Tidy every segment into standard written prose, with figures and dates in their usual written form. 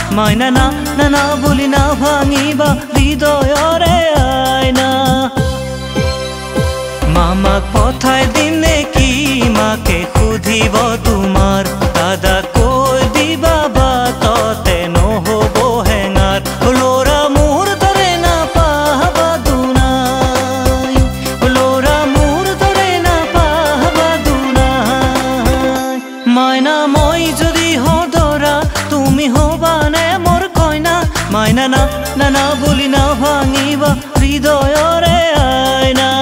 মাইনা না না না বুলি না ভাঙিবা হৃদয়ৰে আইনা মামাক পঠাই দিম নেকি মাকে সুধিব তোমাৰ দাদা কৈ দিবা বাটতে নহ'ব হেঙাৰ ল'ৰা মোৰ দৰে নাপাবা দুনাই ল'ৰা মোৰ দৰে নাপাবা দুনাই মাইনা মই যদি হদৰা তুমি হবানে মোৰ কইনা মাইনা না না না বুলি না ভাঙিবা হৃদয়ৰে আইনা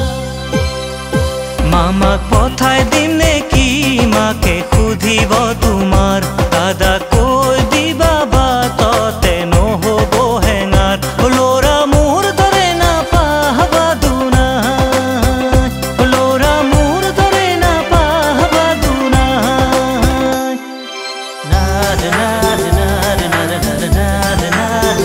মামাক পঠাই দিম নেকি মাকে সুধিব তোমাৰ দাদা কৈ দিবা বাটতে নহ'ব হেঙাৰ ল'ৰা মোৰ দৰে নাপাবা দুনাই ল'ৰা মোৰ দৰে নাপাবা দুনাই নাদ নাদ নাদ নাদ নাদ নাদ নাদ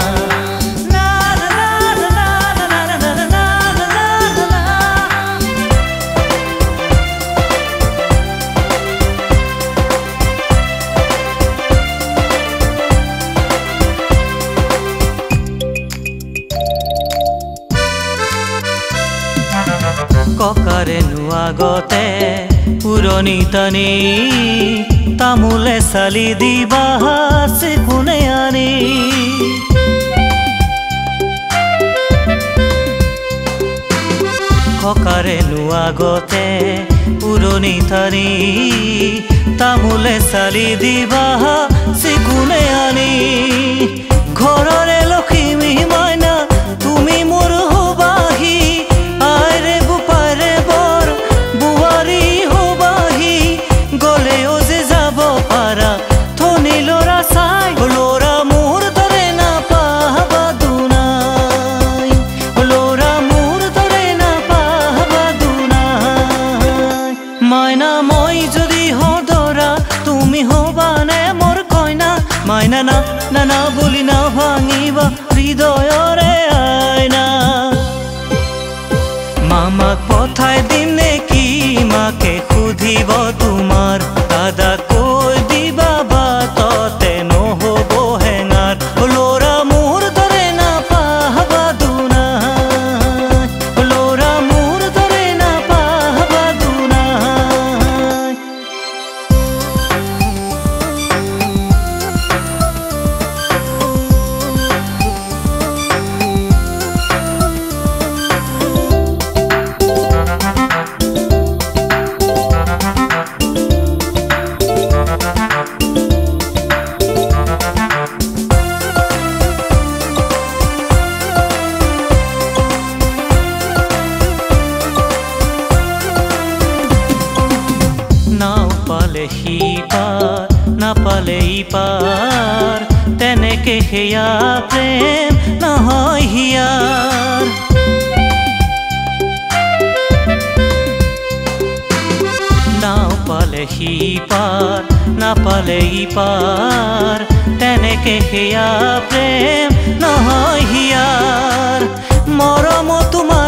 ককাৰে নোৱাগতে পুৰণি টানি তামোলে চালি দিবা কোনে আনি ককাৰে নোৱাগতে পুৰণি টানি তামোলে চালি দিবা কোনে আনি ঘৰৰে লক্ষ্মী মাইনা তুমি মোৰ হবাহি আইৰে গোপাৰে বৰ বুৱাৰী হবাহি গলেও যে যাব পাৰা ধনী ল'ৰা চাই ল'ৰা মোৰ দৰে নাপাবা দুনাই ল'ৰা মোৰ দৰে নাপাবা দুনাই মাইনা মই যদি হদৰা তুমি হবানে মোৰ কইনা মাইনা না না না বুলি না ভাঙিবা হৃদয়ৰে আইনা মামাক পঠাই দিম নেকি মাকে সুধিব তোমাৰ দাদা কৈ দিবা বাটতে নহ'ব হেঙাৰ ল'ৰা মোৰ দৰে নাপাবা দুনাই ল'ৰা মোৰ দৰে নাপাবা দুনাই সিপাৰ নাপালে ইপাৰ তেনেকে সেয়া প্ৰেম নহয় হিয়াৰ নাও পালে সিপাৰ নাপালে ইপাৰ তেনেকে সেয়া প্ৰেম নহয় হিয়াৰ মৰম তোমাৰ